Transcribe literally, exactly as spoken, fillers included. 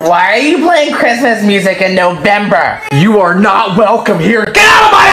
Why are you playing Christmas music in November? You are not welcome here. Get out of my